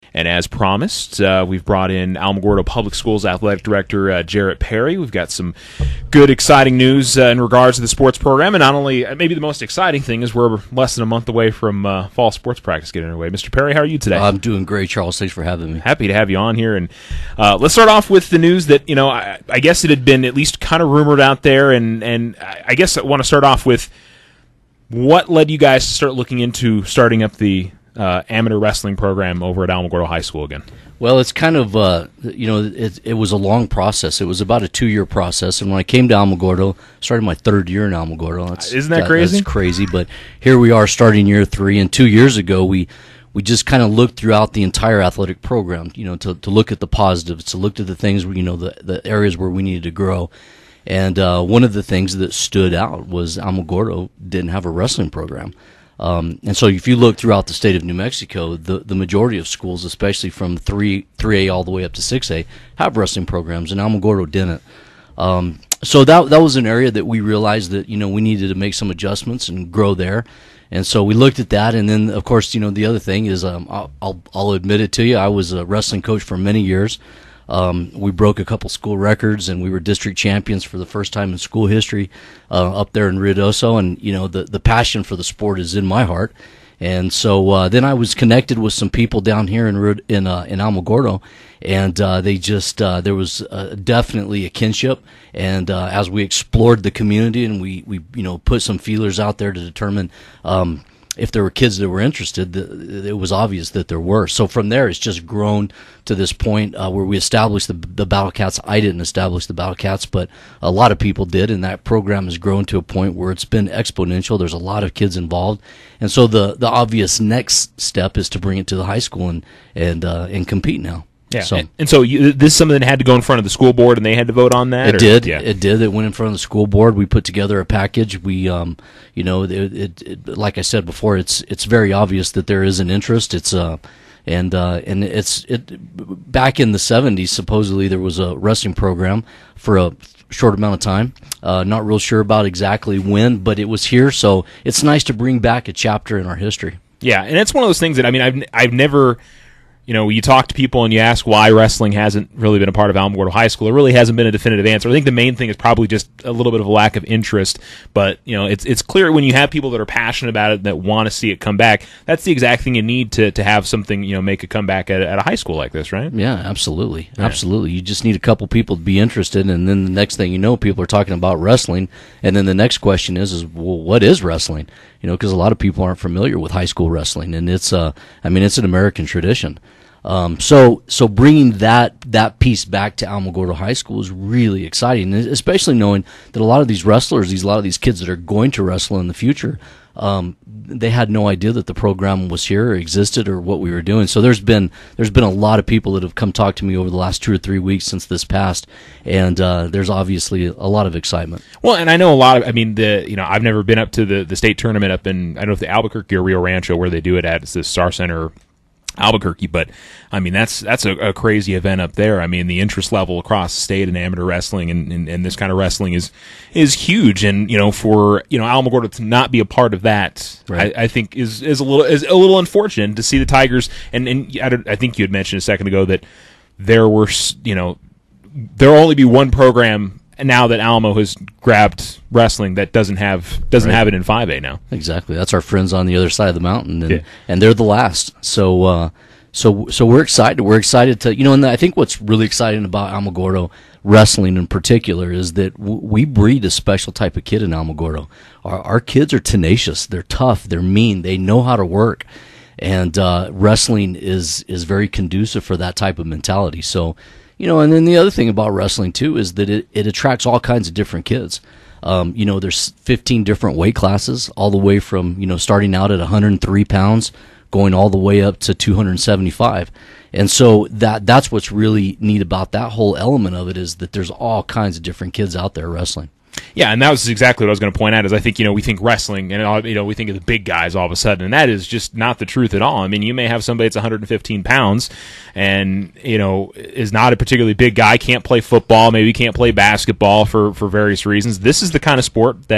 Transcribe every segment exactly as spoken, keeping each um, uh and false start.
And as promised, uh, we've brought in Alamogordo Public Schools Athletic Director uh, Jerrett Perry. We've got some good, exciting news uh, in regards to the sports program. And not only, uh, maybe the most exciting thing is we're less than a month away from uh, fall sports practice getting underway. Mister Perry, how are you today? I'm doing great, Charles. Thanks for having me. Happy to have you on here. And uh, let's start off with the news that, you know, I, I guess it had been at least kind of rumored out there. And, and I guess I want to start off with what led you guys to start looking into starting up the Uh, amateur wrestling program over at Alamogordo High School again? Well, it's kind of, uh, you know, it, it was a long process. It was about a two-year process. And when I came to Alamogordo, started my third year in Alamogordo. That's, Isn't that, that crazy? That's crazy. But here we are starting year three. And two years ago, we we just kind of looked throughout the entire athletic program, you know, to, to look at the positives, to look at the things, where, you know, the, the areas where we needed to grow. And uh, one of the things that stood out was Alamogordo didn't have a wrestling program. Um, and so if you look throughout the state of New Mexico, the, the majority of schools, especially from three A all the way up to six A, have wrestling programs, and Alamogordo didn't. Um, so that that was an area that we realized that, you know, we needed to make some adjustments and grow there. And so we looked at that, and then, of course, you know, the other thing is, um, I'll, I'll, I'll admit it to you, I was a wrestling coach for many years. Um, we broke a couple school records, and we were district champions for the first time in school history uh, up there in Ruidoso. And, you know, the, the passion for the sport is in my heart. And so uh, then I was connected with some people down here in in, uh, in Alamogordo, and uh, they just uh, there was uh, definitely a kinship. And uh, as we explored the community and we, we you know put some feelers out there to determine um, if there were kids that were interested, it was obvious that there were. So from there, it's just grown to this point uh, where we established the, the Battle Cats. I didn't establish the Battle Cats, but a lot of people did, and that program has grown to a point where it's been exponential. There's a lot of kids involved, and so the, the obvious next step is to bring it to the high school and and uh, and compete now. Yeah, so, and, and so you, this is something that had to go in front of the school board, and they had to vote on that? It or? did. Yeah. It did. It went in front of the school board. We put together a package. We, um, you know, it, it, it, like I said before, it's it's very obvious that there is an interest. It's uh, and uh, and it's it. Back in the seventies, supposedly there was a wrestling program for a short amount of time. Uh, not real sure about exactly when, but it was here. So it's nice to bring back a chapter in our history. Yeah, and it's one of those things that, I mean, I've I've never. You know, you talk to people and you ask why wrestling hasn't really been a part of Alamogordo High School. There really hasn't been a definitive answer. I think the main thing is probably just a little bit of a lack of interest. But, you know, it's it's clear when you have people that are passionate about it, that want to see it come back, that's the exact thing you need to, to have something, you know, make a comeback at, at a high school like this, right? Yeah, absolutely. Yeah. Absolutely. You just need a couple people to be interested, and then the next thing you know, people are talking about wrestling. And then the next question is, is well, what is wrestling? You know, because a lot of people aren't familiar with high school wrestling, and it's, uh, I mean, it's an American tradition. Um, so, so bringing that that piece back to Alamogordo High School is really exciting, especially knowing that a lot of these wrestlers, these a lot of these kids that are going to wrestle in the future, um, they had no idea that the program was here or existed or what we were doing. So there's been there's been a lot of people that have come talk to me over the last two or three weeks since this passed, and uh, there's obviously a lot of excitement. Well, and I know a lot of, I mean, the you know, I've never been up to the, the state tournament up in, I don't know if the Albuquerque or Rio Rancho where they do it at. It's the Star Center Albuquerque, but I mean that's that's a, a crazy event up there. I mean the interest level across the state in amateur wrestling and, and, and this kind of wrestling is is huge, and you know for you know Alamogordo to not be a part of that, right. I, I think is is a little is a little unfortunate to see the Tigers. And and I, I think you had mentioned a second ago that there were you know there will only be one program. And now that Alamo has grabbed wrestling, that doesn't have doesn't right. have it in five A now. Exactly, that's our friends on the other side of the mountain, and yeah. and they're the last. So uh, so so we're excited. We're excited to you know, and I think what's really exciting about Alamogordo wrestling in particular is that w- we breed a special type of kid in Alamogordo. Our our kids are tenacious. They're tough. They're mean. They know how to work, and uh, wrestling is is very conducive for that type of mentality. So. You know, and then the other thing about wrestling, too, is that it, it attracts all kinds of different kids. Um, you know, there's fifteen different weight classes, all the way from, you know, starting out at one hundred three pounds, going all the way up to two hundred seventy-five. And so that that's what's really neat about that whole element of it, is that there's all kinds of different kids out there wrestling. Yeah, and that was exactly what I was going to point out. Is I think you know we think wrestling, and you know we think of the big guys all of a sudden, and that is just not the truth at all. I mean, you may have somebody that's one hundred fifteen pounds, and you know is not a particularly big guy, can't play football, maybe can't play basketball for for various reasons. This is the kind of sport that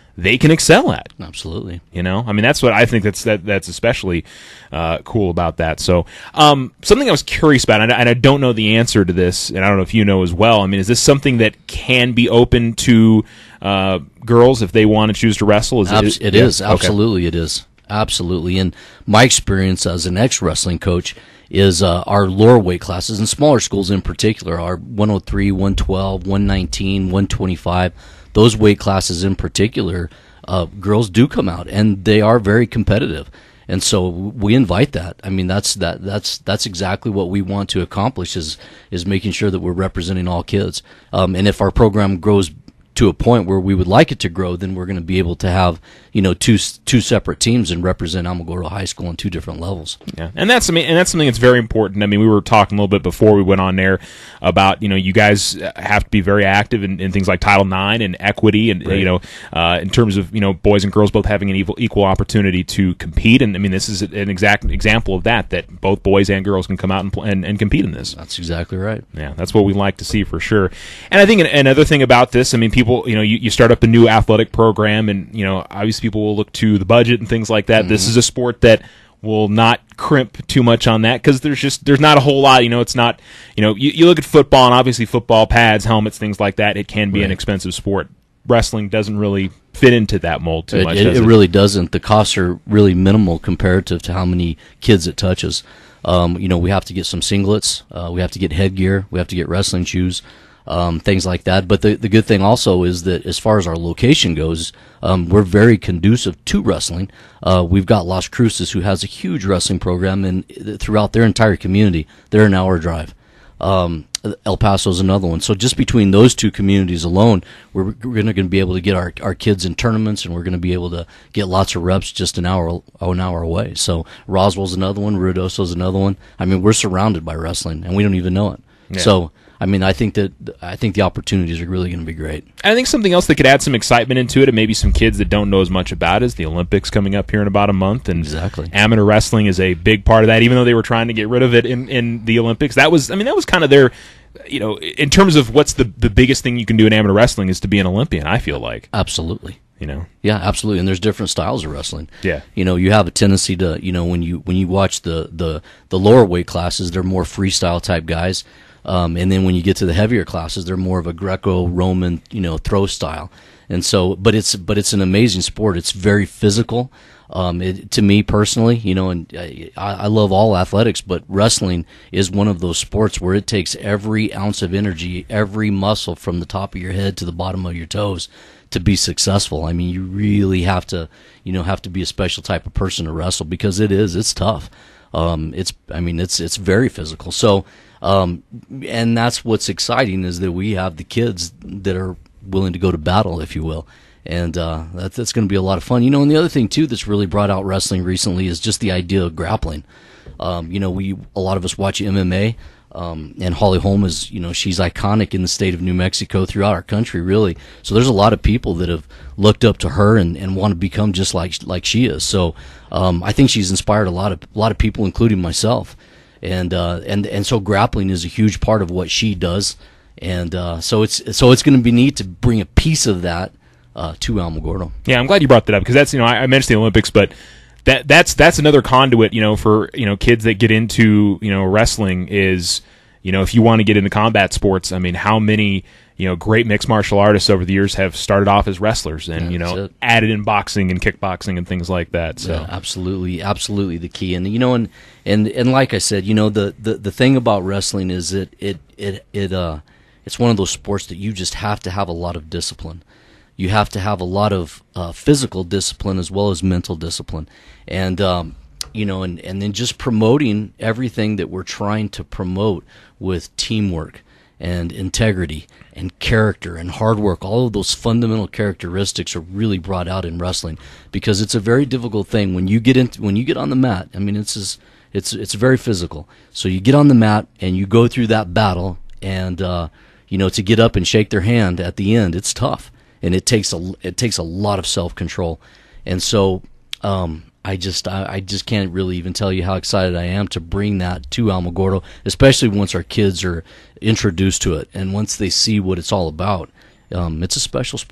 they can excel at. Absolutely. You know, I mean, that's what I think that's that that's especially uh, cool about that. So, um, something I was curious about, and I, and I don't know the answer to this, and I don't know if you know as well. I mean, is this something that can be open to uh, girls if they want to choose to wrestle? Is Abs- it, it yeah? is. Absolutely, okay. It is. Absolutely. And my experience as an ex-wrestling coach is uh, our lower weight classes, and smaller schools in particular, are one oh three, one twelve, one nineteen, one twenty-five. Those weight classes in particular, uh, girls do come out, and they are very competitive. And so we invite that. I mean, that's that that's that's exactly what we want to accomplish is is making sure that we're representing all kids. Um, and if our program grows to a point where we would like it to grow, then we're going to be able to have, you know, two two separate teams and represent Alamogordo High School on two different levels. Yeah, and that's I mean, and that's something that's very important. I mean, we were talking a little bit before we went on there about, you know, you guys have to be very active in, in things like Title nine and equity, and right. you know, uh, in terms of, you know, boys and girls both having an equal, equal opportunity to compete. And I mean, this is an exact example of that. That both boys and girls can come out and and, and compete in this. That's exactly right. Yeah, that's what we like to see for sure. And I think another thing about this, I mean, people, you know, you, you start up a new athletic program, and you know, obviously people will look to the budget and things like that. Mm-hmm. This is a sport that will not crimp too much on that because there's just there's not a whole lot. You know, it's not, you know, you, you look at football, and obviously football, pads, helmets, things like that. It can be right. an expensive sport. Wrestling doesn't really fit into that mold too it, much. It, does it it really doesn't. The costs are really minimal comparative to how many kids it touches. Um, you know, we have to get some singlets, uh, we have to get headgear, we have to get wrestling shoes. Um, things like that. But the, the good thing also is that as far as our location goes, um, we're very conducive to wrestling. Uh, we've got Las Cruces, who has a huge wrestling program, and throughout their entire community, they're an hour drive. Um, El Paso is another one. So just between those two communities alone, we're, we're going to be able to get our, our kids in tournaments, and we're going to be able to get lots of reps just an hour an hour away. So Roswell's another one, Ruidoso's another one. I mean, we're surrounded by wrestling, and we don't even know it. Yeah. So I mean, I think that I think the opportunities are really going to be great. I think something else that could add some excitement into it, and maybe some kids that don't know as much about, is the Olympics coming up here in about a month. And exactly, amateur wrestling is a big part of that. Even though they were trying to get rid of it in, in the Olympics, that was I mean that was kind of their, you know, in terms of what's the the biggest thing you can do in amateur wrestling is to be an Olympian. I feel like absolutely. You know, yeah, absolutely, and there's different styles of wrestling. Yeah, you know, you have a tendency to, you know, when you when you watch the the the lower weight classes, they're more freestyle type guys. Um, and then when you get to the heavier classes, they're more of a Greco-Roman, you know, throw style. And so, but it's but it's an amazing sport. It's very physical. Um, it, to me personally, you know, and I, I love all athletics, but wrestling is one of those sports where it takes every ounce of energy, every muscle from the top of your head to the bottom of your toes to be successful. I mean, you really have to, you know, have to be a special type of person to wrestle, because it is, it's tough. Um, it's, I mean, it's it's very physical. So. Um, and that's what's exciting, is that we have the kids that are willing to go to battle, if you will. And uh, that, that's going to be a lot of fun. You know, and the other thing, too, that's really brought out wrestling recently is just the idea of grappling. Um, you know, we a lot of us watch M M A, um, and Holly Holm is, you know, she's iconic in the state of New Mexico, throughout our country, really. So there's a lot of people that have looked up to her and, and want to become just like like she is. So um, I think she's inspired a lot of a lot of people, including myself. And uh, and and so grappling is a huge part of what she does, and uh, so it's so it's going to be neat to bring a piece of that uh, to Alamogordo. Yeah, I'm glad you brought that up, because that's, you know, I, I mentioned the Olympics, but that that's that's another conduit, you know, for, you know, kids that get into, you know, wrestling is, you know, if you want to get into combat sports, I mean, how many, you know, great mixed martial artists over the years have started off as wrestlers, and, yeah, you know, it. added in boxing and kickboxing and things like that. So yeah, absolutely, absolutely the key. And, you know, and, and, and like I said, you know, the, the, the thing about wrestling is that it, it, it, uh, it's one of those sports that you just have to have a lot of discipline. You have to have a lot of uh, physical discipline as well as mental discipline. And, um, you know, and, and then just promoting everything that we're trying to promote with teamwork and integrity and character and hard work. All of those fundamental characteristics are really brought out in wrestling, because it's a very difficult thing when you get into when you get on the mat. I mean, it's just, it's it's very physical. So you get on the mat and you go through that battle, and uh, you know, to get up and shake their hand at the end, it's tough, and it takes a it takes a lot of self control. And so um, I just I, I just can't really even tell you how excited I am to bring that to Alamogordo, especially once our kids are introduced to it, and once they see what it's all about. Um, it's a special sport.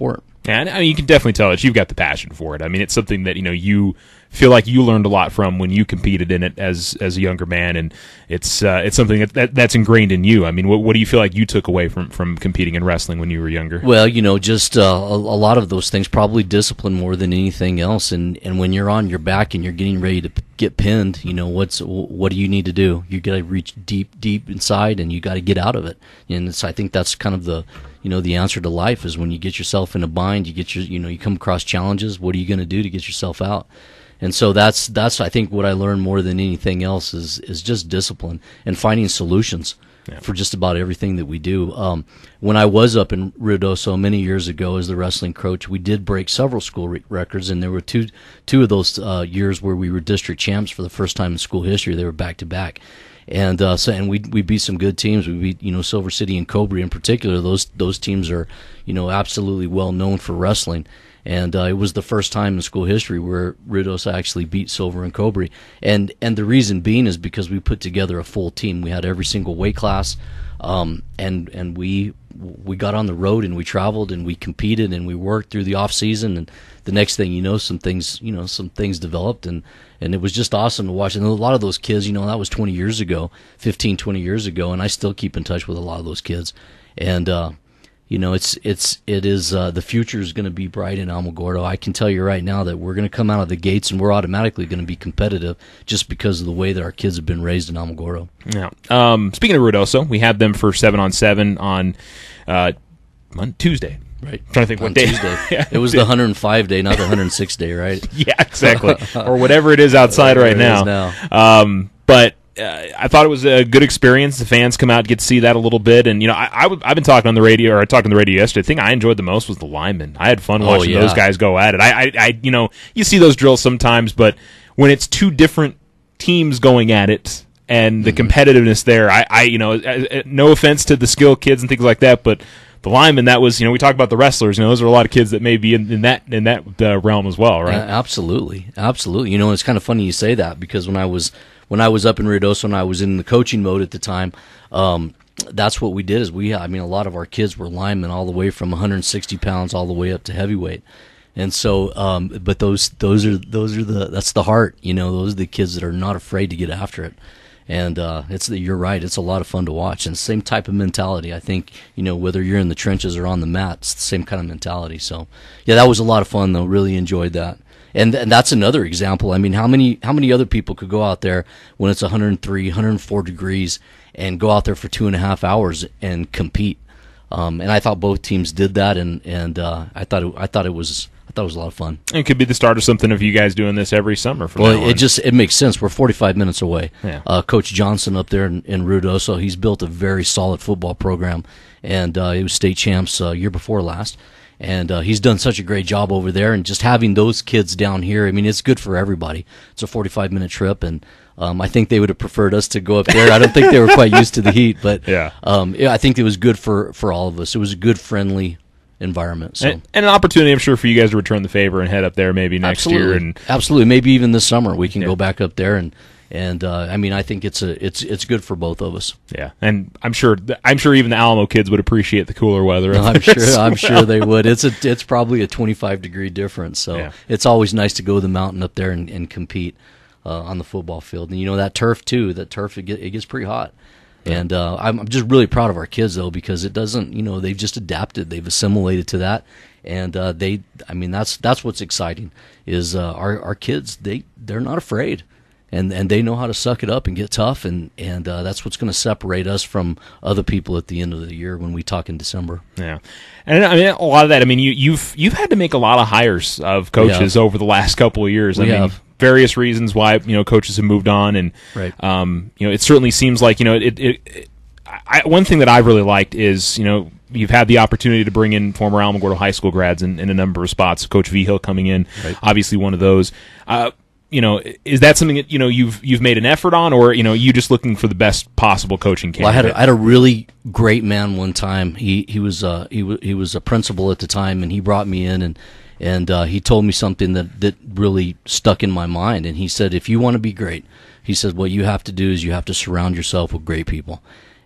And I mean, you can definitely tell that you've got the passion for it. I mean, it's something that, you know, you feel like you learned a lot from when you competed in it as as a younger man, and it's uh, it's something that, that that's ingrained in you. I mean, what, what do you feel like you took away from, from competing in wrestling when you were younger? Well, you know, just uh, a, a lot of those things, probably discipline more than anything else. And, and when you're on your back and you're getting ready to p- get pinned, you know, what's what do you need to do? You got to reach deep, deep inside, and you got to get out of it. And it's, I think that's kind of the you know the answer to life is when you get yourself in a bind, you get your you know you come across challenges. What are you going to do to get yourself out? And so that's that's I think what I learned more than anything else is is just discipline and finding solutions yeah. for just about everything that we do. Um, when I was up in Ruidoso many years ago as the wrestling coach, we did break several school re- records, and there were two two of those uh, years where we were district champs for the first time in school history. They were back to back. And uh, so, and we we beat some good teams. We beat you know Silver City and Cobre in particular. Those those teams are you know absolutely well known for wrestling. And uh, it was the first time in school history where Ruidoso actually beat Silver and Cobre. And and the reason being is because we put together a full team. We had every single weight class, um, and and we we got on the road and we traveled and we competed and we worked through the off season. And the next thing you know, some things you know some things developed, and, and it was just awesome to watch. And a lot of those kids, you know, that was twenty years ago, fifteen, twenty years ago, and I still keep in touch with a lot of those kids. And uh, You know, it's it's it is uh, the future is going to be bright in Alamogordo. I can tell you right now that we're going to come out of the gates and we're automatically going to be competitive just because of the way that our kids have been raised in Alamogordo. Yeah. Um, speaking of Ruidoso, we had them for seven on seven on uh, Monday, Tuesday. Right. I'm trying to think on what day. Tuesday. yeah. It was the one hundred five day, not the one hundred six day, right? Yeah, exactly. Or whatever it is outside right now. now. Um, but. Uh, I thought it was a good experience. The fans come out, get to see that a little bit, and you know, I, I w- I've been talking on the radio, or I talked on the radio yesterday. The thing I enjoyed the most was the linemen. I had fun watching oh, yeah. those guys go at it. I, I, I, you know, you see those drills sometimes, but when it's two different teams going at it and the mm-hmm. competitiveness there, I, I, you know, uh, uh, no offense to the skill kids and things like that, but the linemen, that was, you know, we talk about the wrestlers. You know, those are a lot of kids that may be in, in that in that uh, realm as well, right? Uh, absolutely, absolutely. You know, it's kind of funny you say that because when I was. When I was up in Ruidoso and I was in the coaching mode at the time, um, that's what we did. Is we, I mean, a lot of our kids were linemen, all the way from one hundred sixty pounds all the way up to heavyweight, and so. Um, but those, those are, those are the, that's the heart. You know, those are the kids that are not afraid to get after it, and uh, it's the, you're right. It's a lot of fun to watch, and same type of mentality. I think you know whether you're in the trenches or on the mat, it's the same kind of mentality. So, yeah, that was a lot of fun though. Really enjoyed that. And, and that's another example. I mean, how many how many other people could go out there when it's one hundred three, one hundred four degrees and go out there for two and a half hours and compete? Um, and I thought both teams did that, and and uh, I thought it, I thought it was I thought it was a lot of fun. It could be the start of something of you guys doing this every summer. From well, now on. it just it makes sense. We're forty-five minutes away. Yeah. Uh, Coach Johnson up there in, in Ruidoso, he's built a very solid football program, and uh, he was state champs uh, year before last. And uh, he's done such a great job over there, and just having those kids down here, I mean, it's good for everybody. It's a forty-five minute trip, and um, I think they would have preferred us to go up there. I don't think they were quite used to the heat, but yeah. Um, yeah, I think it was good for, for all of us. It was a good, friendly environment. So. And, and an opportunity, I'm sure, for you guys to return the favor and head up there maybe next Absolutely. year. And Absolutely, maybe even this summer we can yeah. go back up there and. And uh, I mean, I think it's a it's it's good for both of us. Yeah, and I'm sure I'm sure even the Alamo kids would appreciate the cooler weather. No, I'm sure I'm well. sure they would. It's a it's probably a twenty-five degree difference. So yeah. it's always nice to go to the mountain up there and, and compete uh, on the football field. And you know that turf too. That turf it, get, it gets pretty hot. Yeah. And uh, I'm, I'm just really proud of our kids though, because it doesn't. You know, they've just adapted. They've assimilated to that. And uh, they, I mean, that's that's what's exciting is uh, our our kids. They they're not afraid. And and they know how to suck it up and get tough, and and uh, that's what's going to separate us from other people at the end of the year when we talk in December. Yeah, and I mean a lot of that. I mean you you've you've had to make a lot of hires of coaches over the last couple of years. We I mean have. various reasons why you know coaches have moved on, and right. um you know it certainly seems like you know it. it, it I, one thing that I've really liked is you know. You've had the opportunity to bring in former Alamogordo High School grads in, in a number of spots. Coach V Hill coming in, right. obviously one of those. Uh, you know, is that something that you know you've you've made an effort on, or you know, you just looking for the best possible coaching candidate? Well, I had a, I had a really great man one time. He he was uh, he w- he was a principal at the time, and he brought me in and and uh, he told me something that that really stuck in my mind. And he said, if you want to be great, he said, what you have to do is you have to surround yourself with great people.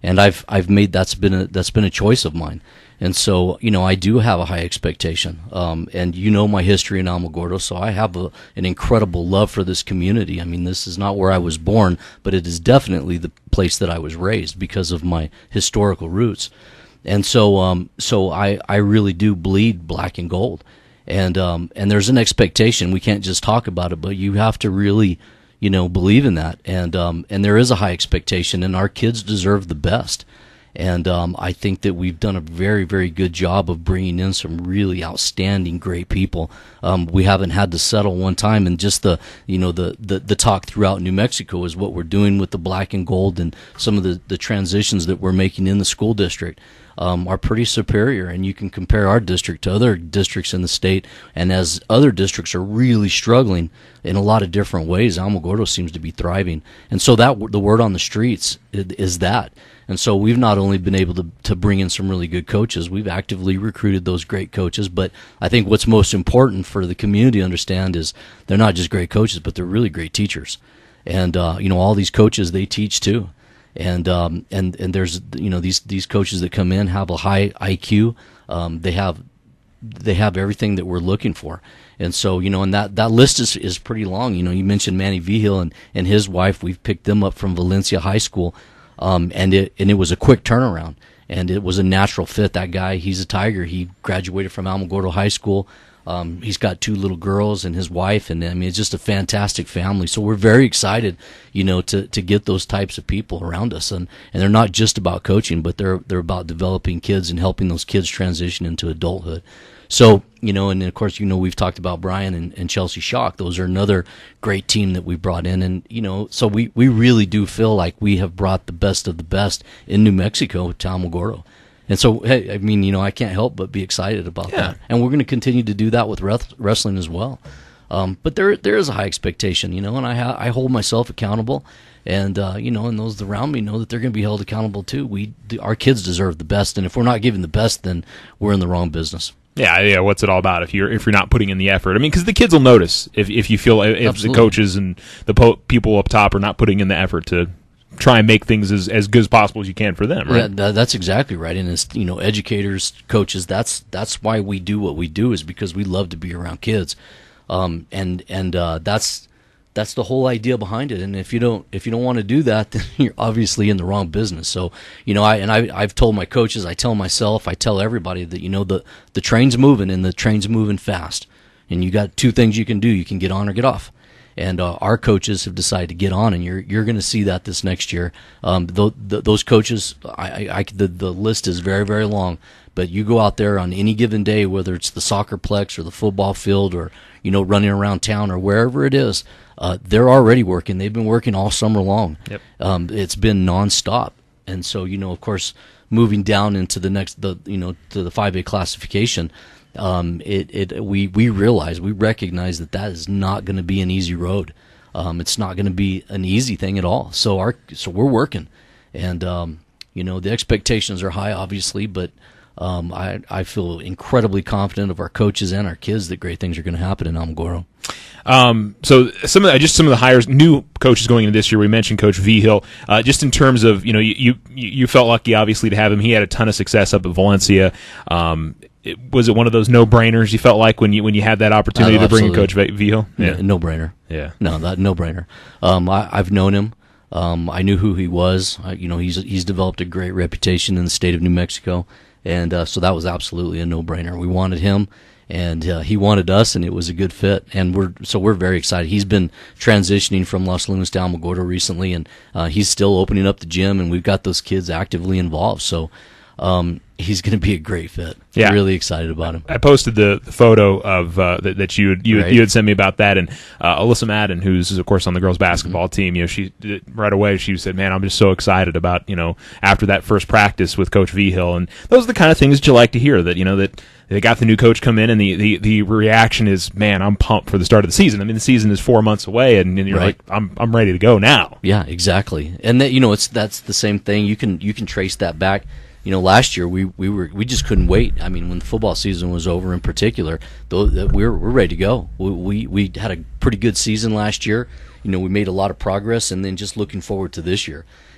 and I've I've made that's been a that's been a choice of mine. And so, you know, I do have a high expectation. Um, and you know my history in Alamogordo, so I have a, an incredible love for this community. I mean, this is not where I was born, but it is definitely the place that I was raised because of my historical roots. And so, um, so I, I really do bleed black and gold. And, um, and there's an expectation. We can't just talk about it, but you have to really, you know, believe in that. And, um, and there is a high expectation, and our kids deserve the best. And um, I think that we've done a very, very good job of bringing in some really outstanding, great people. Um, we haven't had to settle one time, and just the, you know, the, the, the talk throughout New Mexico is what we're doing with the black and gold, and some of the, the transitions that we're making in the school district um, are pretty superior. And you can compare our district to other districts in the state, and as other districts are really struggling in a lot of different ways, Alamogordo seems to be thriving. And so that the word on the streets is that. And so we've not only been able to, to bring in some really good coaches, we've actively recruited those great coaches. But I think what's most important for the community to understand is they're not just great coaches, but they're really great teachers. And, uh, you know, all these coaches, they teach too. And, um, and, and there's, you know, these, these coaches that come in have a high I Q. Um, they have, they have everything that we're looking for. And so, you know, and that, that list is, is pretty long. You know, you mentioned Manny Vigil and, and his wife. We've picked them up from Valencia High School. Um, and it and it was a quick turnaround, and it was a natural fit. That guy, he's a Tiger. He graduated from Alamogordo High School. Um, he's got two little girls and his wife, and I mean, it's just a fantastic family. So we're very excited, you know, to, to get those types of people around us, and, and they're not just about coaching, but they're they're about developing kids and helping those kids transition into adulthood. So, you know, and of course, you know, we've talked about Brian and, and Chelsea Schock. Those are another great team that we brought in. And, you know, so we, we really do feel like we have brought the best of the best in New Mexico to Alamogordo. And so, hey, I mean, you know, I can't help but be excited about yeah. that. And we're going to continue to do that with wrestling as well. Um, but there there is a high expectation, you know, and I ha- I hold myself accountable. And, uh, you know, and those around me know that they're going to be held accountable too. We the, Our kids deserve the best. And if we're not giving the best, then we're in the wrong business. Yeah, yeah. What's it all about if you're if you're not putting in the effort? I mean, because the kids will notice if if you feel if Absolutely. the coaches and the po- people up top are not putting in the effort to try and make things as, as good as possible as you can for them, right? Yeah, that's exactly right. And as you know, educators, coaches, that's that's why we do what we do, is because we love to be around kids, um, and and uh, that's that's the whole idea behind it. And if you don't if you don't want to do that, then you're obviously in the wrong business. So, you know, I and I I've told my coaches, I tell myself, I tell everybody that, you know, the the train's moving, and the train's moving fast. And you got two things you can do: you can get on or get off. And uh, our coaches have decided to get on, and you're you're going to see that this next year. Um, th- th- those coaches, I, I, I the the list is very very long. But you go out there on any given day, whether it's the soccer plex or the football field, or you know, running around town or wherever it is, uh, they're already working. They've been working all summer long. Yep. Um, it's been nonstop. And so, you know, of course, moving down into the next, the you know, to the five A classification, um, it it we we realize, we recognize that that is not going to be an easy road. Um, it's not going to be an easy thing at all. So our so we're working, and um, you know, the expectations are high, obviously, but. Um, I, I feel incredibly confident of our coaches and our kids that great things are going to happen in Alamogordo. Um, so some of the, just some of the hires, new coaches going into this year. We mentioned Coach Vigil. Uh, just in terms of, you know, you, you you felt lucky obviously to have him. He had a ton of success up at Valencia. Um, it, was it one of those no brainers you felt like when you when you had that opportunity uh, to bring in Coach Vigil? Yeah, no brainer. Yeah, no, that no brainer. Um, I, I've known him. Um, I knew who he was. I, you know, he's he's developed a great reputation in the state of New Mexico. And uh, so that was absolutely a no-brainer. We wanted him, and uh, he wanted us, and it was a good fit. And we're so we're very excited. He's been transitioning from Los Lunas to Alamogordo recently, and uh, he's still opening up the gym, and we've got those kids actively involved. So um, he's going to be a great fit. Yeah, really excited about him. I posted the, the photo of uh, that, that you had, you, right. you had sent me about that, and uh, Alyssa Madden, who's of course on the girls basketball mm-hmm. team, you know, she right away she said, "Man, I'm just so excited about, you know, after that first practice with Coach Vigil." And those are the kind of things that you like to hear, that, you know, that they got the new coach come in, and the, the, the reaction is, "Man, I'm pumped for the start of the season." I mean, the season is four months away, and, and you're right. like, "I'm I'm ready to go now." Yeah, exactly. And that, you know, it's that's the same thing. You can you can trace that back. You know, last year we, we were we just couldn't wait. I mean, when the football season was over, in particular, though, we were we're ready to go. We, we we had a pretty good season last year. You know, we made a lot of progress, and then just looking forward to this year.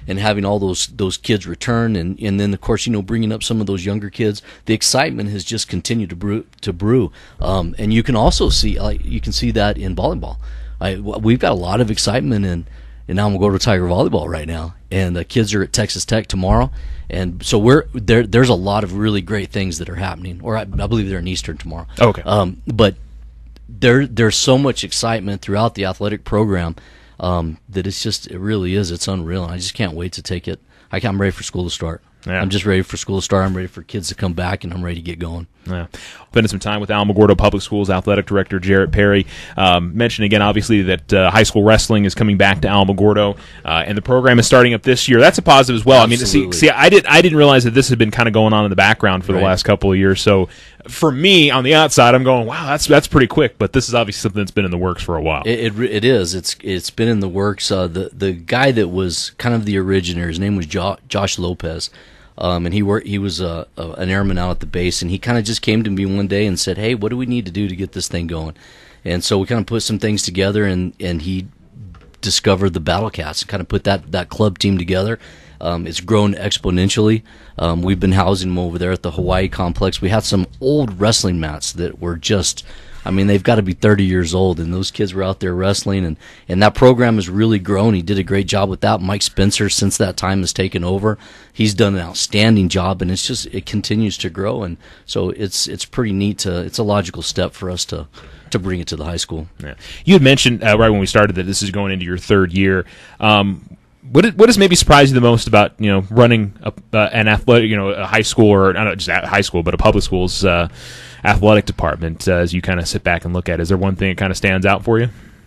and having all those those kids return, and, and then of course, you know, bringing up some of those younger kids, the excitement has just continued to brew to brew. Um, and you can also see like you can see that in volleyball. I, we've got a lot of excitement in in Alamogordo Tiger volleyball right now, and the kids are at Texas Tech tomorrow, and so we're there. There's a lot of really great things that are happening, or I, I believe they're in Eastern tomorrow. Okay, um, but there there's so much excitement throughout the athletic program um, that it's just it really is it's unreal, and I just can't wait to take it. I can't, I'm ready for school to start. Yeah. I'm just ready for school to start. I'm ready for kids to come back, and I'm ready to get going. Yeah. Spending some time with Alamogordo Public Schools Athletic Director Jerrett Perry. Um, mentioned again, obviously, that uh, high school wrestling is coming back to Alamogordo, uh, and the program is starting up this year. That's a positive as well. Absolutely. I mean, see, see, I did, I didn't realize that this had been kind of going on in the background for the right. last couple of years. So, for me, on the outside, I'm going, wow, that's that's pretty quick. But this is obviously something that's been in the works for a while. It it, it is. It's it's been in the works. Uh, the the guy that was kind of the originator, his name was jo- Josh Lopez. Um, and he worked. He was uh, uh, an airman out at the base, and he kind of just came to me one day and said, "Hey, what do we need to do to get this thing going?" And so we kind of put some things together, and, and he discovered the Battle Cats and kind of put that, that club team together. Um, it's grown exponentially. Um, we've been housing them over there at the Hawaii complex. We had some old wrestling mats that were just, I mean, they've got to be thirty years old, and those kids were out there wrestling, and, and that program has really grown. He did a great job with that. Mike Spencer, since that time, has taken over. He's done an outstanding job, and it's just it continues to grow, and so it's it's pretty neat to it's a logical step for us to to bring it to the high school. Yeah. You had mentioned uh, right when we started that this is going into your third year. Um, What is, what has maybe surprised you the most about you know running a, uh, an athletic you know a high school or not just a high school but a public school's uh, athletic department uh, as you kind of sit back and look at it? Is there one thing that kind of stands out for you?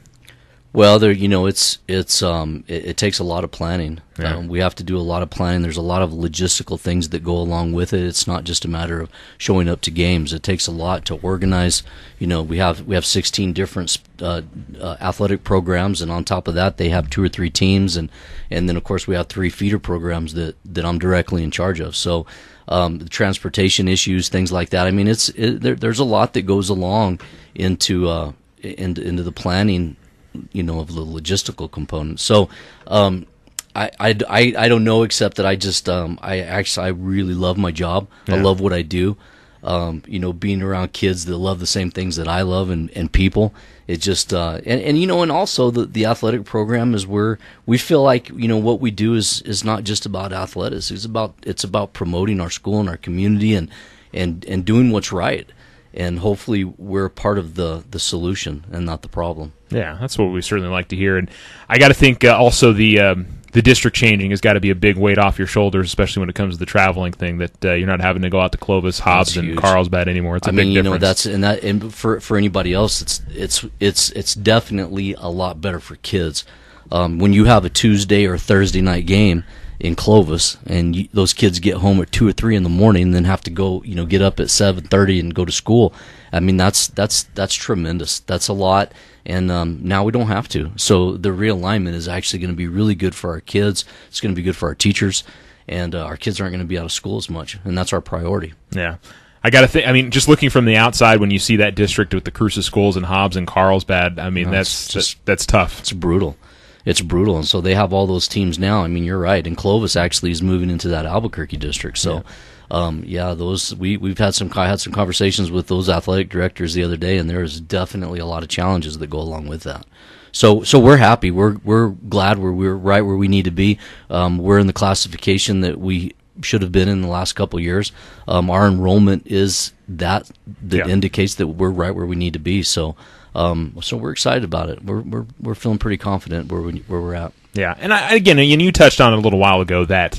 Well, there you know it's it's um it, it takes a lot of planning. Yeah. Um, we have to do a lot of planning. There's a lot of logistical things that go along with it. It's not just a matter of showing up to games. It takes a lot to organize. You know, we have we have sixteen different uh, uh, athletic programs, and on top of that, they have two or three teams, and and then of course we have three feeder programs that that I'm directly in charge of. So. Um, the transportation issues, things like that. I mean, it's it, there, there's a lot that goes along into uh, into, into the planning, you know, of the logistical component. So, um, I, I, I, I don't know except that I just um, I actually I really love my job. Yeah. I love what I do. Um, you know, being around kids that love the same things that I love, and, and people. It just uh, and, and you know, and also the, the athletic program is where we feel like you know what we do is, is not just about athletics. It's about it's about promoting our school and our community and and, and doing what's right. And hopefully we're part of the, the solution and not the problem. Yeah, that's what we certainly like to hear. And I got to think uh, also the um, the district changing has got to be a big weight off your shoulders, especially when it comes to the traveling thing. That uh, you're not having to go out to Clovis, Hobbs, and Carlsbad anymore. It's a I big mean, you difference. know, that's and that and for for anybody else, it's it's it's it's definitely a lot better for kids. Um, when you have a Tuesday or Thursday night game in Clovis, and you, those kids get home at two or three in the morning, and then have to go, you know, get up at seven thirty and go to school. I mean, that's that's that's tremendous. That's a lot, and um, now we don't have to. So the realignment is actually going to be really good for our kids. It's going to be good for our teachers, and uh, our kids aren't going to be out of school as much, and that's our priority. Yeah. I got to think. I mean, just looking from the outside, when you see that district with the Cruces schools and Hobbs and Carlsbad, I mean, no, that's just that's, that's tough. It's brutal. It's brutal, and so they have all those teams now. I mean, you're right, and Clovis actually is moving into that Albuquerque district. So, yeah, um, yeah those we we've had some I had some conversations with those athletic directors the other day, and there's definitely a lot of challenges that go along with that. So, so we're happy. We're we're glad we're we're right where we need to be. Um, we're in the classification that we should have been in the last couple of years. Um, our enrollment is that that yeah. indicates that we're right where we need to be. So. Um, so we're excited about it. We're we're we're feeling pretty confident where we where we're at. Yeah, and I, again, and you touched on it a little while ago that,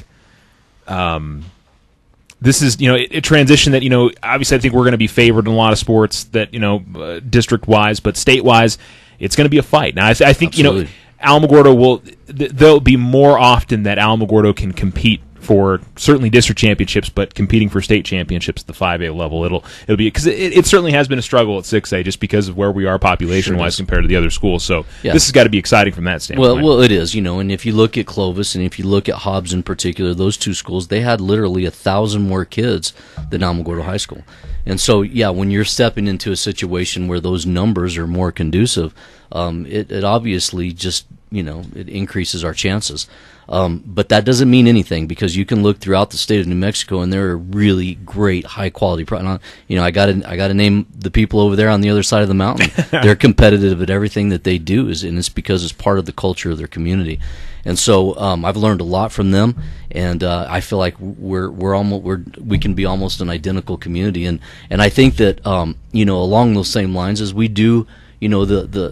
um, this is you know a, a transition that you know obviously I think we're going to be favored in a lot of sports that you know uh, district wise, but state wise, it's going to be a fight. Now I, th- I think Absolutely. you know Alamogordo will th- there'll be more often that Alamogordo can compete for certainly district championships, but competing for state championships at the five A level, it'll it'll be because it, it certainly has been a struggle at six A just because of where we are population sure wise compared to the other schools. So yeah. this has got to be exciting from that standpoint. Well, well, it is, you know, and if you look at Clovis and if you look at Hobbs in particular, those two schools they had literally a thousand more kids than Alamogordo High School, and so yeah, when you're stepping into a situation where those numbers are more conducive, um, it, it obviously just you know, it increases our chances. Um, but that doesn't mean anything, because you can look throughout the state of New Mexico and there are really great high quality pro- you know, I got to I got to name the people over there on the other side of the mountain. They're competitive at everything that they do, is and it's because it's part of the culture of their community. And so um, I've learned a lot from them, and uh, I feel like we're we're almost we're we can be almost an identical community. And and I think that um, you know, along those same lines as we do, you know, the the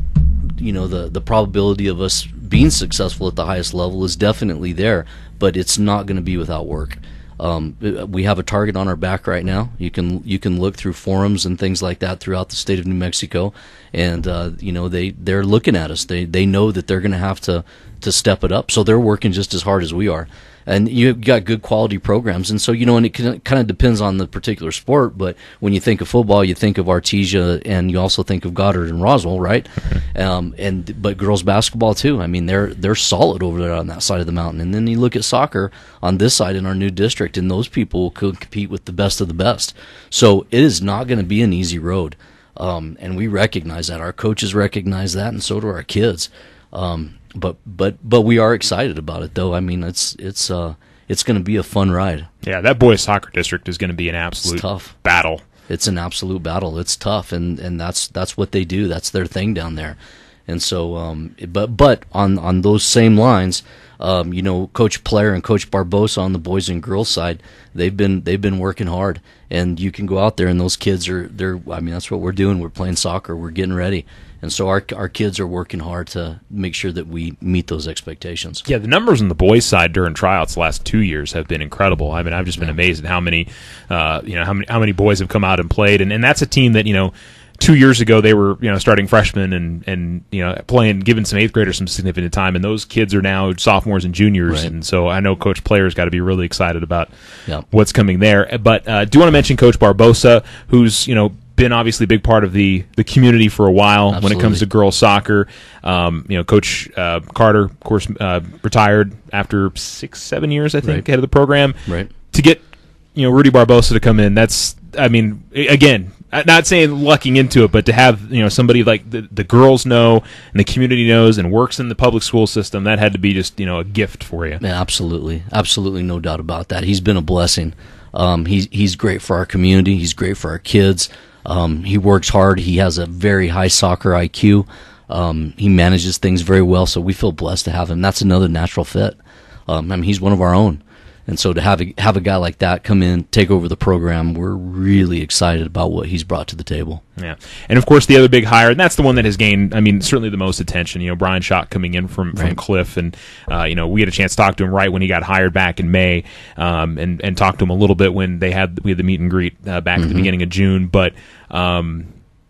you know the the probability of us being successful at the highest level is definitely there, but it's not going to be without work. Um, we have a target on our back right now. You can you can look through forums and things like that throughout the state of New Mexico, and uh, you know they they're looking at us. They they know that they're going to have to to step it up, so they're working just as hard as we are. And you've got good quality programs, and so you know, and it can, kind of depends on the particular sport. But when you think of football, you think of Artesia, and you also think of Goddard and Roswell, right? um, and but girls basketball too. I mean, they're they're solid over there on that side of the mountain. And then you look at soccer on this side in our new district, and those people could compete with the best of the best. So it is not going to be an easy road, um, and we recognize that. Our coaches recognize that, and so do our kids. Um, But but but we are excited about it, though. I mean, it's it's uh it's going to be a fun ride. Yeah, that boys soccer district is going to be an absolute it's tough battle. It's an absolute battle. It's tough, and, and that's that's what they do. That's their thing down there. And so, um, but but on on those same lines, um, you know, Coach Player and Coach Barbosa on the boys and girls side, they've been they've been working hard. And you can go out there, and those kids are they're. I mean, that's what we're doing. We're playing soccer. We're getting ready. And so our our kids are working hard to make sure that we meet those expectations. Yeah, the numbers on the boys' side during tryouts the last two years have been incredible. I mean, I've just been yeah. amazed at how many, uh, you know, how many how many boys have come out and played, and, and that's a team that, you know, two years ago they were, you know, starting freshmen and and you know, playing, giving some eighth graders some significant time, and those kids are now sophomores and juniors, right. and so I know Coach Player's got to be really excited about yeah. what's coming there. But uh, I do want to mention Coach Barbosa, who's, you know, been obviously a big part of the, the community for a while. Absolutely. When it comes to girls soccer. Um, you know, Coach uh, Carter, of course, uh, retired after six, seven years, I think, right. head of the program. Right. To get, you know, Rudy Barbosa to come in, that's, I mean, again, not saying lucking into it, but to have, you know, somebody like the, the girls know and the community knows and works in the public school system, that had to be just, you know, a gift for you. Yeah, absolutely. Absolutely, no doubt about that. He's been a blessing. Um, he's, he's great for our community. He's great for our kids. Um, he works hard. He has a very high soccer I Q. Um, he manages things very well, so we feel blessed to have him. That's another natural fit. Um, I mean, he's one of our own. And so to have a, have a guy like that come in, take over the program, we're really excited about what he's brought to the table. Yeah. And, of course, the other big hire, and that's the one that has gained, I mean, certainly the most attention, you know, Brian Schock coming in from, from right. Cliff. And, uh, you know, we had a chance to talk to him right when he got hired back in May, um, and, and talk to him a little bit when they had, we had the meet and greet uh, back mm-hmm. at the beginning of June. But um,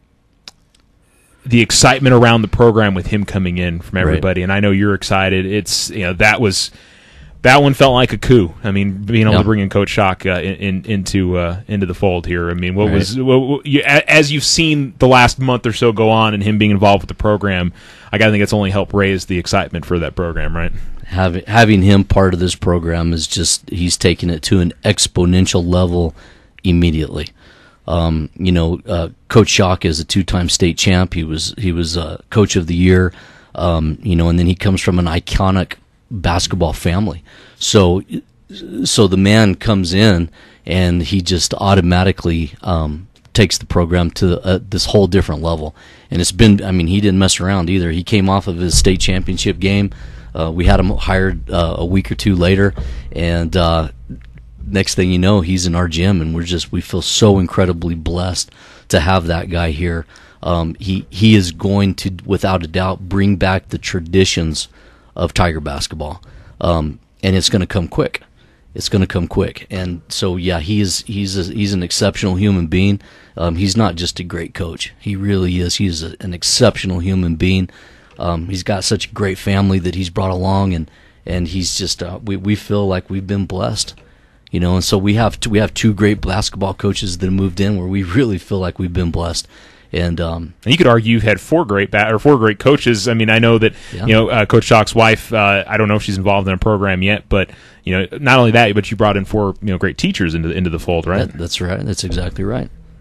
the excitement around the program with him coming in from everybody, right. and I know you're excited. It's, you know, that was... That one felt like a coup. I mean, being able yeah. to bring in Coach Schock uh, in, in, into uh, into the fold here. I mean, what right. was what, what, you, as you've seen the last month or so go on, and him being involved with the program, I gotta think it's only helped raise the excitement for that program, right? Having having him part of this program is just he's taking it to an exponential level immediately. Um, you know, uh, Coach Schock is a two-time state champ. He was he was uh, Coach of the Year. Um, you know, and then he comes from an iconic basketball family. So so the man comes in and he just automatically um, takes the program to uh, this whole different level. And it's been, I mean, he didn't mess around either. He came off of his state championship game. Uh, we had him hired uh, a week or two later, and uh, next thing you know, he's in our gym, and we're just, we feel so incredibly blessed to have that guy here. Um, he, he is going to, without a doubt, bring back the traditions of Tiger basketball, um, and it's going to come quick. It's going to come quick, and so yeah, he is. He's a, he's an exceptional human being. Um, he's not just a great coach. He really is. He's a, an exceptional human being. Um, he's got such a great family that he's brought along, and and he's just. Uh, we we feel like we've been blessed, you know. And so we have two, we have two great basketball coaches that moved in where we really feel like we've been blessed. And, um, and you could argue you've had four great bat- or four great coaches. I mean, I know that yeah. you know uh, Coach Schock's wife. Uh, I don't know if she's involved in a program yet, but you know, not only that, but you brought in four you know great teachers into the, into the fold, right? That, that's right. That's exactly right.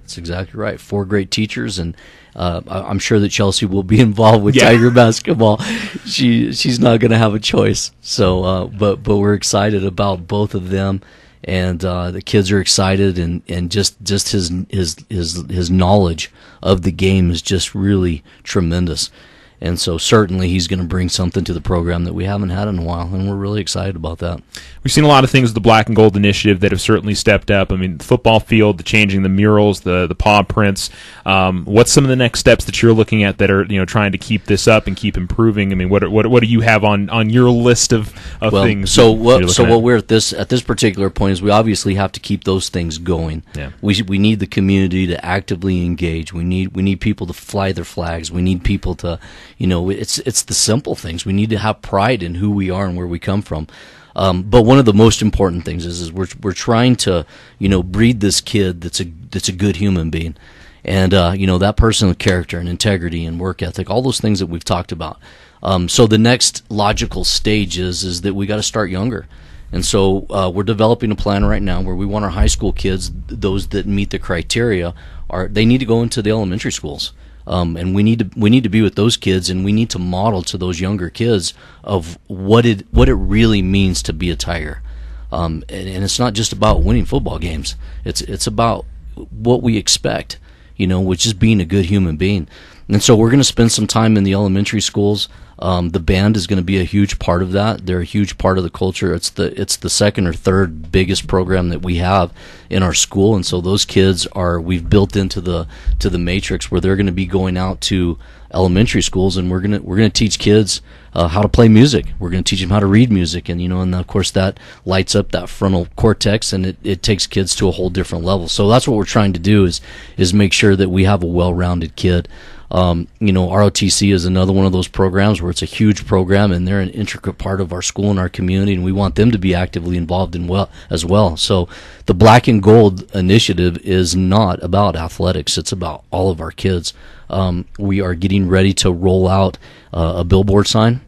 That's exactly right. Four great teachers, and uh, I- I'm sure that Chelsea will be involved with Yeah. Tiger basketball. She she's not going to have a choice. So, uh, but but we're excited about both of them, and uh, the kids are excited, and, and just just his his his his knowledge of the game is just really tremendous. And so certainly he's going to bring something to the program that we haven't had in a while, and we're really excited about that. We've seen a lot of things with the Black and Gold Initiative that have certainly stepped up. I mean, the football field, the changing the murals, the the paw prints. Um, what's some of the next steps that you're looking at that are, you know, trying to keep this up and keep improving? I mean, what what what do you have on, on your list of, of well, things? So that what you're so looking what at? we're at this at this particular point is we obviously have to keep those things going. Yeah. We we need the community to actively engage. We need we need people to fly their flags. We need people to, you know, it's it's the simple things. We need to have pride in who we are and where we come from. Um, but one of the most important things is, is we're we're trying to, you know, breed this kid that's a that's a good human being, and uh, you know, that person with character and integrity and work ethic, all those things that we've talked about. Um, so the next logical stage is is that we got to start younger, and so uh, we're developing a plan right now where we want our high school kids, those that meet the criteria, are they need to go into the elementary schools. Um, and we need to we need to be with those kids, and we need to model to those younger kids of what it what it really means to be a Tiger. Um, and, and it's not just about winning football games. It's it's about what we expect, you know, which is being a good human being. And so we're going to spend some time in the elementary schools. Um, the band is going to be a huge part of that. They're a huge part of the culture. It's the it's the second or third biggest program that we have in our school, and so those kids are we've built into the to the matrix where they're going to be going out to elementary schools, and we're gonna we're gonna teach kids uh, how to play music. We're going to teach them how to read music, and you know, and of course that lights up that frontal cortex, and it, it takes kids to a whole different level. So that's what we're trying to do is is make sure that we have a well-rounded kid. Um, you know, R O T C is another one of those programs where it's a huge program, and they're an intricate part of our school and our community, and we want them to be actively involved in well as well. So the Black and Gold Initiative is not about athletics; it's about all of our kids. Um, we are getting ready to roll out uh, a billboard sign.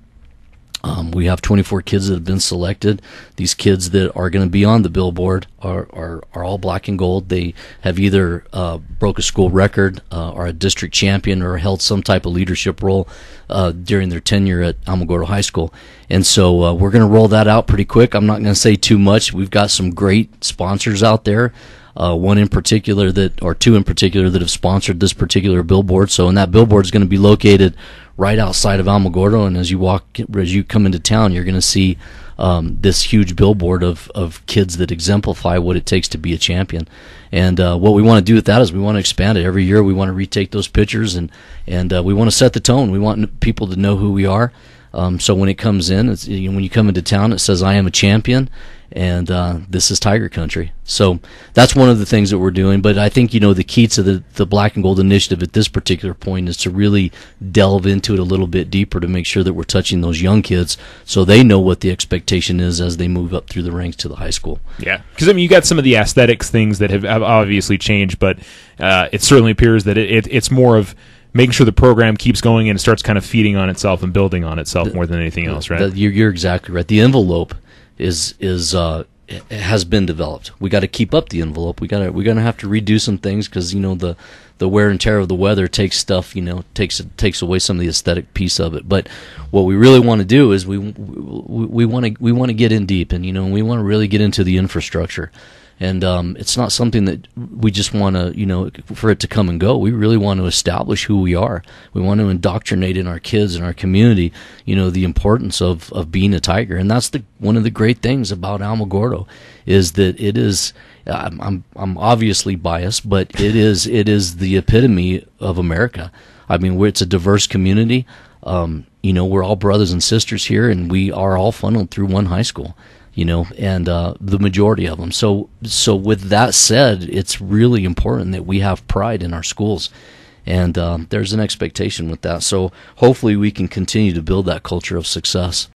Um, we have twenty-four kids that have been selected. These kids that are going to be on the billboard are, are, are all black and gold. They have either uh, broke a school record, uh, are a district champion, or held some type of leadership role uh, during their tenure at Alamogordo High School. And so uh, we're going to roll that out pretty quick. I'm not going to say too much. We've got some great sponsors out there. Uh, one in particular that, or two in particular that have sponsored this particular billboard. So, and that billboard is going to be located right outside of Alamogordo. And as you walk, as you come into town, you're going to see um, this huge billboard of of kids that exemplify what it takes to be a champion. And uh, what we want to do with that is we want to expand it. Every year we want to retake those pictures, and and uh, we want to set the tone. We want people to know who we are. Um, so when it comes in, it's, you know, when you come into town, it says, "I am a champion," and uh, this is Tiger Country. So that's one of the things that we're doing. But I think, you know, the key to the, the Black and Gold Initiative at this particular point is to really delve into it a little bit deeper to make sure that we're touching those young kids so they know what the expectation is as they move up through the ranks to the high school. Yeah, because I mean, you got some of the aesthetics things that have, have obviously changed, but uh, it certainly appears that it, it, it's more of making sure the program keeps going and starts kind of feeding on itself and building on itself the, more than anything else, right? The, you're, you're exactly right. The envelope is is uh, has been developed. We got to keep up the envelope. We got to we're gonna have to redo some things because, you know, the the wear and tear of the weather takes stuff, you know, takes takes away some of the aesthetic piece of it. But what we really want to do is we we want to we want to get in deep, and you know, we want to really get into the infrastructure. And um, it's not something that we just want to, you know, for it to come and go. We really want to establish who we are. We want to indoctrinate in our kids and our community, you know, the importance of, of being a Tiger. And that's the one of the great things about Alamogordo is that it is. I'm I'm, I'm obviously biased, but it is it is the epitome of America. I mean, we're, it's a diverse community. Um, you know, we're all brothers and sisters here, and we are all funneled through one high school. You know, and uh, the majority of them. So, so with that said, it's really important that we have pride in our schools, and uh, there's an expectation with that. So, hopefully, we can continue to build that culture of success.